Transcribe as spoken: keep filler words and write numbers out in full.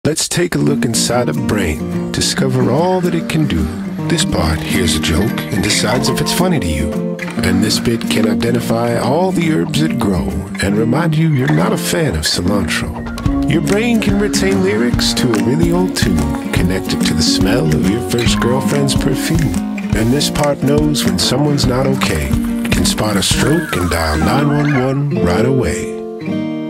Let's take a look inside a brain, discover all that it can do. This part hears a joke and decides if it's funny to you. And this bit can identify all the herbs that grow and remind you you're not a fan of cilantro. Your brain can retain lyrics to a really old tune connected to the smell of your first girlfriend's perfume. And this part knows when someone's not okay, can spot a stroke and dial nine one one right away.